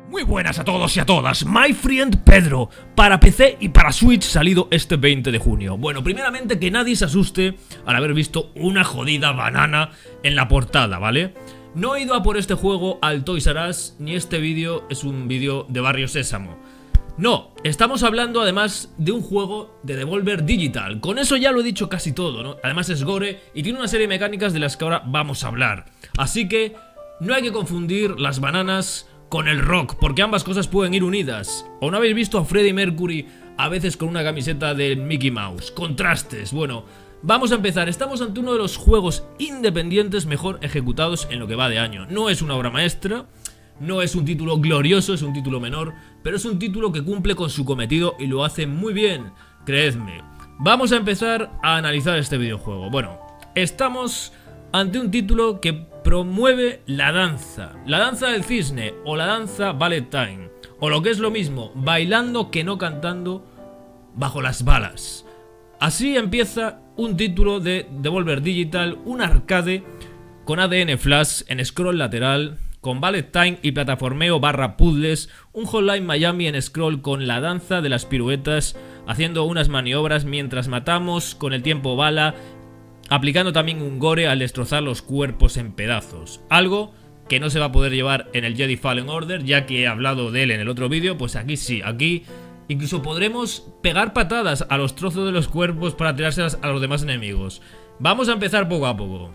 Muy buenas a todos y a todas, my friend Pedro, para PC y para Switch salido este 20 de junio. Bueno, primeramente que nadie se asuste al haber visto una jodida banana en la portada, ¿vale? No he ido a por este juego al Toys R Us, ni este vídeo es un vídeo de Barrio Sésamo. No, estamos hablando además de un juego de Devolver Digital. Con eso ya lo he dicho casi todo, ¿no? Además es gore y tiene una serie de mecánicas de las que ahora vamos a hablar. Así que no hay que confundir las bananas con el rock, porque ambas cosas pueden ir unidas. ¿O no habéis visto a Freddie Mercury a veces con una camiseta de Mickey Mouse? Contrastes. Bueno, vamos a empezar. Estamos ante uno de los juegos independientes mejor ejecutados en lo que va de año. No es una obra maestra, no es un título glorioso, es un título menor, pero es un título que cumple con su cometido y lo hace muy bien, creedme. Vamos a empezar a analizar este videojuego. Bueno, estamos ante un título que promueve la danza del cisne o la danza ballet time, o lo que es lo mismo, bailando que no cantando bajo las balas. Así empieza un título de Devolver Digital, un arcade con ADN flash en scroll lateral, con ballet time y plataformeo barra puzzles, un Hotline Miami en scroll con la danza de las piruetas, haciendo unas maniobras mientras matamos con el tiempo bala, aplicando también un gore al destrozar los cuerpos en pedazos. Algo que no se va a poder llevar en el Jedi Fallen Order, ya que he hablado de él en el otro vídeo, pues aquí sí, aquí incluso podremos pegar patadas a los trozos de los cuerpos para tirárselas a los demás enemigos. Vamos a empezar poco a poco.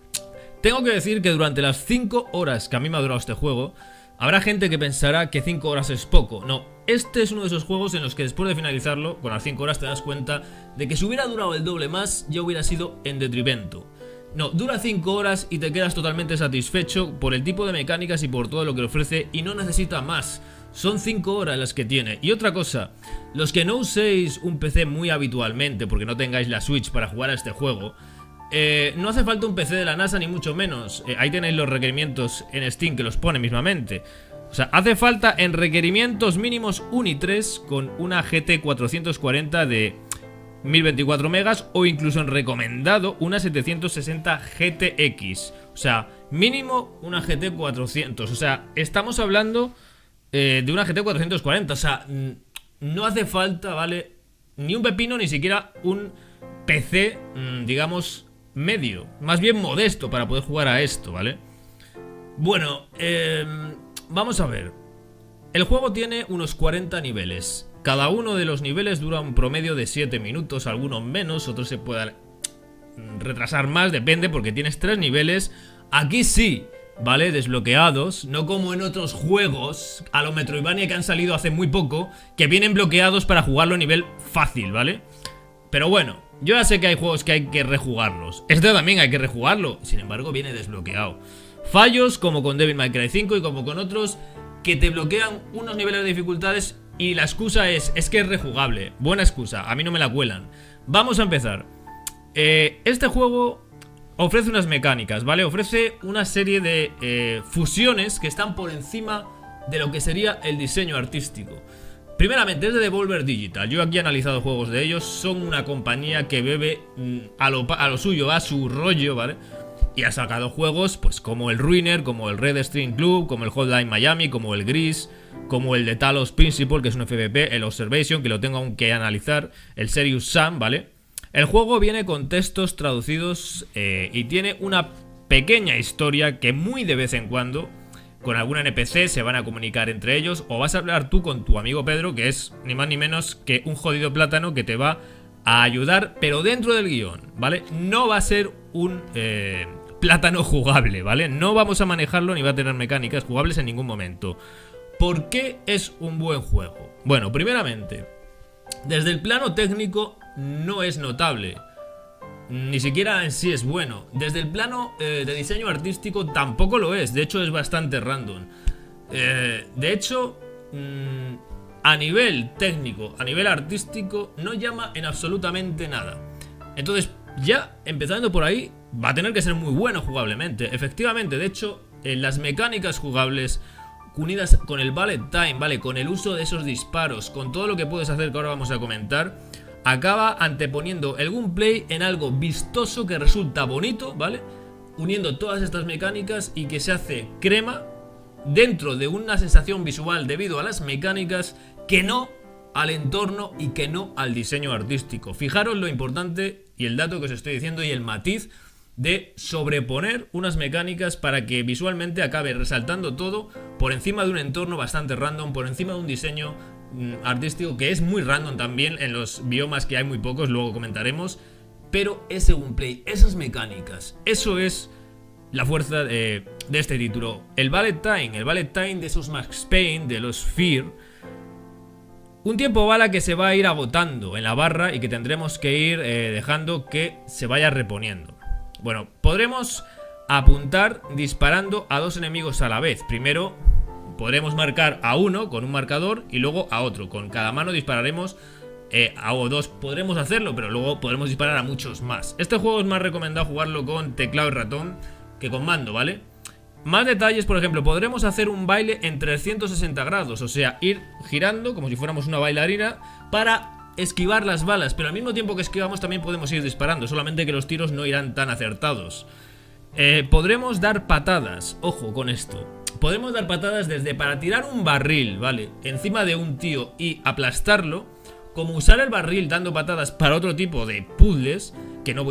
Tengo que decir que durante las 5 horas que a mí me ha durado este juego, habrá gente que pensará que 5 horas es poco. No, este es uno de esos juegos en los que después de finalizarlo, con las 5 horas te das cuenta de que si hubiera durado el doble más, ya hubiera sido en detrimento. No, dura 5 horas y te quedas totalmente satisfecho por el tipo de mecánicas y por todo lo que ofrece y no necesita más. Son 5 horas las que tiene. Y otra cosa, los que no uséis un PC muy habitualmente porque no tengáis la Switch para jugar a este juego, no hace falta un PC de la NASA ni mucho menos. Ahí tenéis los requerimientos en Steam que los pone mismamente. O sea, hace falta en requerimientos mínimos un i3 con una GT 440 de 1024 megas o incluso en recomendado una 760 GTX. O sea, mínimo una GT 400. O sea, estamos hablando de una GT 440. O sea, no hace falta, ¿vale? Ni un pepino, ni siquiera un PC, digamos, medio, más bien modesto para poder jugar a esto, ¿vale? Bueno, vamos a ver. El juego tiene unos 40 niveles. Cada uno de los niveles dura un promedio de 7 minutos, algunos menos, otros se pueden retrasar más, depende, porque tienes 3 niveles. Aquí sí, ¿vale? Desbloqueados, no como en otros juegos a lo Metroidvania que han salido hace muy poco, que vienen bloqueados para jugarlo a nivel fácil, ¿vale? Pero bueno, yo ya sé que hay juegos que hay que rejugarlos. Este también hay que rejugarlo, sin embargo viene desbloqueado. Fallos como con Devil May Cry 5 y como con otros que te bloquean unos niveles de dificultades y la excusa es que es rejugable. Buena excusa, a mí no me la cuelan. Vamos a empezar. Este juego ofrece unas mecánicas, ¿vale? Ofrece una serie de fusiones que están por encima de lo que sería el diseño artístico. Primeramente, es de Devolver Digital. Yo aquí he analizado juegos de ellos. Son una compañía que bebe a lo suyo, a su rollo, ¿vale? Y ha sacado juegos pues como el Ruiner, como el Red String Club, como el Hotline Miami, como el Gris, como el de Talos Principle, que es un FVP, el Observation, que lo tengo aún que analizar, el Serious Sam, ¿vale? El juego viene con textos traducidos y tiene una pequeña historia que muy de vez en cuando con algún NPC se van a comunicar entre ellos, o vas a hablar tú con tu amigo Pedro, que es ni más ni menos que un jodido plátano que te va a ayudar, pero dentro del guión, ¿vale? No va a ser un plátano jugable, ¿vale? No vamos a manejarlo ni va a tener mecánicas jugables en ningún momento. ¿Por qué es un buen juego? Bueno, primeramente, desde el plano técnico no es notable. Ni siquiera en sí es bueno. Desde el plano de diseño artístico tampoco lo es. De hecho es bastante random. De hecho, a nivel técnico, a nivel artístico, no llama en absolutamente nada. Entonces, ya empezando por ahí, va a tener que ser muy bueno jugablemente. Efectivamente, de hecho, las mecánicas jugables unidas con el bullet time, ¿vale? Con el uso de esos disparos, con todo lo que puedes hacer que ahora vamos a comentar, acaba anteponiendo el gameplay en algo vistoso que resulta bonito, ¿vale? Uniendo todas estas mecánicas y que se hace crema dentro de una sensación visual debido a las mecánicas que no al entorno y que no al diseño artístico. Fijaros lo importante y el dato que os estoy diciendo y el matiz de sobreponer unas mecánicas para que visualmente acabe resaltando todo por encima de un entorno bastante random, por encima de un diseño artístico que es muy random también en los biomas, que hay muy pocos, luego comentaremos, pero ese gameplay, esas mecánicas, eso es la fuerza de este título. El Bullet Time de esos Max Payne, de los Fear, un tiempo bala que se va a ir agotando en la barra y que tendremos que ir dejando que se vaya reponiendo. Bueno, podremos apuntar disparando a dos enemigos a la vez. Primero podremos marcar a uno con un marcador y luego a otro. Con cada mano dispararemos a dos. Podremos hacerlo, pero luego podremos disparar a muchos más. Este juego es más recomendado jugarlo con teclado y ratón que con mando, ¿vale? Más detalles, por ejemplo, podremos hacer un baile en 360 grados, o sea, ir girando como si fuéramos una bailarina para esquivar las balas, pero al mismo tiempo que esquivamos también podemos ir disparando, solamente que los tiros no irán tan acertados. Podremos dar patadas, ojo con esto. Podemos dar patadas desde para tirar un barril, ¿vale? Encima de un tío y aplastarlo, como usar el barril dando patadas para otro tipo de puzzles, que no voy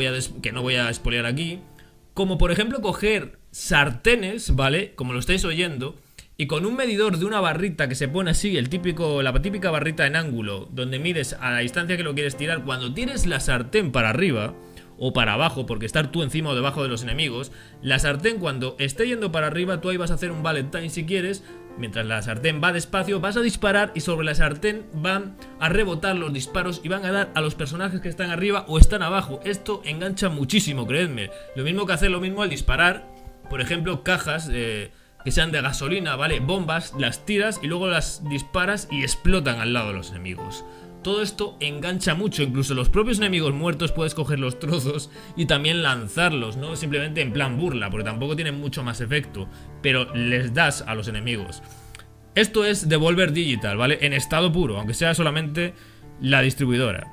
a spoilear aquí. Como por ejemplo coger sartenes, ¿vale? Como lo estáis oyendo, y con un medidor de una barrita que se pone así, la típica barrita en ángulo, donde mides a la distancia que lo quieres tirar, cuando tires la sartén para arriba o para abajo, porque estar tú encima o debajo de los enemigos, la sartén cuando esté yendo para arriba, tú ahí vas a hacer un bullet time si quieres. Mientras la sartén va despacio, vas a disparar y sobre la sartén van a rebotar los disparos y van a dar a los personajes que están arriba o están abajo. Esto engancha muchísimo, creedme. Lo mismo que hacer lo mismo al disparar, por ejemplo, cajas que sean de gasolina, ¿vale? Bombas, las tiras y luego las disparas y explotan al lado de los enemigos. Todo esto engancha mucho, incluso los propios enemigos muertos puedes coger los trozos y también lanzarlos, no simplemente en plan burla, porque tampoco tienen mucho más efecto, pero les das a los enemigos. Esto es Devolver Digital, ¿vale? En estado puro, aunque sea solamente la distribuidora.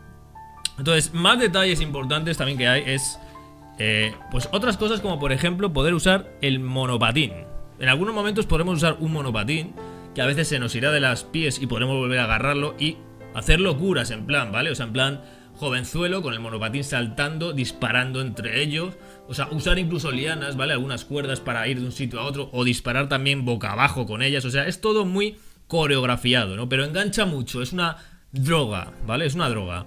Entonces, más detalles importantes también que hay es pues otras cosas, como por ejemplo poder usar el monopatín. En algunos momentos podremos usar un monopatín que a veces se nos irá de las pies y podremos volver a agarrarlo y hacer locuras en plan, ¿vale? O sea, en plan jovenzuelo con el monopatín saltando, disparando entre ellos. O sea, usar incluso lianas, ¿vale? Algunas cuerdas para ir de un sitio a otro o disparar también boca abajo con ellas. O sea, es todo muy coreografiado, ¿no? Pero engancha mucho, es una droga, ¿vale? Es una droga.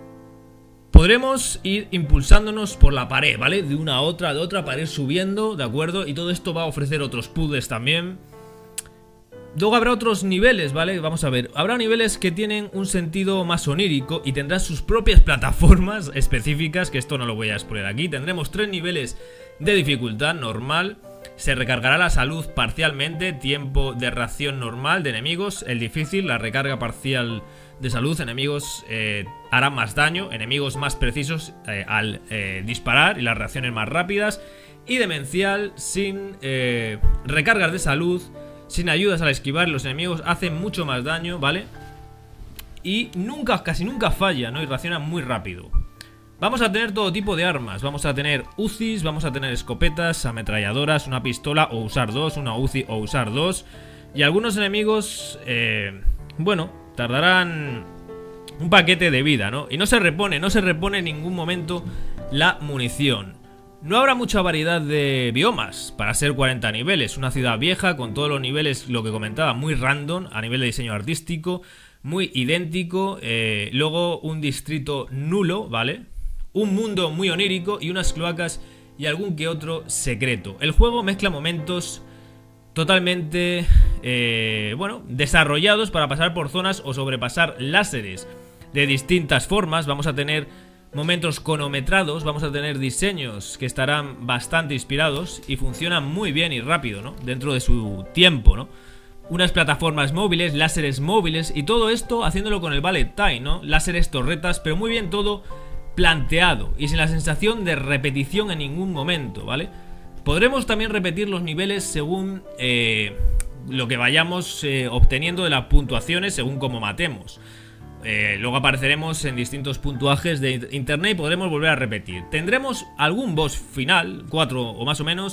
Podremos ir impulsándonos por la pared, ¿vale? De una a otra, de otra, para ir subiendo, ¿de acuerdo? Y todo esto va a ofrecer otros puzzles también. Luego habrá otros niveles, ¿vale? Vamos a ver, habrá niveles que tienen un sentido más onírico y tendrán sus propias plataformas específicas, que esto no lo voy a exponer aquí. Tendremos 3 niveles de dificultad normal. Se recargará la salud parcialmente, tiempo de reacción normal de enemigos. El difícil, la recarga parcial de salud, enemigos harán más daño, enemigos más precisos al disparar y las reacciones más rápidas. Y demencial, sin recargas de salud, sin ayudas al esquivar, los enemigos hacen mucho más daño, ¿vale? Y casi nunca falla, ¿no? Y reacciona muy rápido. Vamos a tener todo tipo de armas. Vamos a tener UCIs, vamos a tener escopetas, ametralladoras, una pistola o usar dos, una UCI o usar dos. Y algunos enemigos, bueno, tardarán un paquete de vida, ¿no? Y no se repone en ningún momento la munición. No habrá mucha variedad de biomas para ser 40 niveles. Una ciudad vieja con todos los niveles, lo que comentaba, muy random a nivel de diseño artístico, muy idéntico. Luego un distrito nulo, ¿vale? Un mundo muy onírico y unas cloacas y algún que otro secreto. El juego mezcla momentos totalmente, bueno, desarrollados para pasar por zonas o sobrepasar láseres de distintas formas. Vamos a tener momentos cronometrados, vamos a tener diseños que estarán bastante inspirados y funcionan muy bien y rápido, ¿no? Dentro de su tiempo, ¿no? Unas plataformas móviles, láseres móviles y todo esto haciéndolo con el Bullet Time, ¿no? Láseres, torretas, pero muy bien todo planteado y sin la sensación de repetición en ningún momento, ¿vale? Podremos también repetir los niveles según lo que vayamos obteniendo de las puntuaciones, según cómo matemos. Luego apareceremos en distintos puntuajes de internet y podremos volver a repetir. Tendremos algún boss final, 4 o más o menos,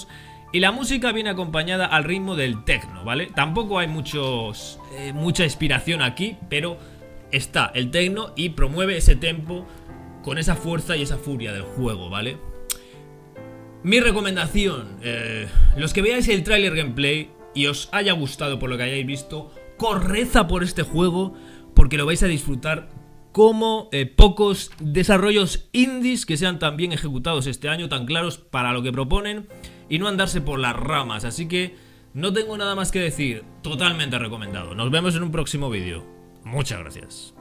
Y la música viene acompañada al ritmo del techno, ¿vale? Tampoco hay mucha inspiración aquí, pero está el techno y promueve ese tempo con esa fuerza y esa furia del juego, ¿vale? Mi recomendación, los que veáis el tráiler gameplay y os haya gustado por lo que hayáis visto, corred a por este juego porque lo vais a disfrutar como pocos desarrollos indies que sean tan bien ejecutados este año, tan claros para lo que proponen y no andarse por las ramas. Así que no tengo nada más que decir, totalmente recomendado. Nos vemos en un próximo vídeo. Muchas gracias.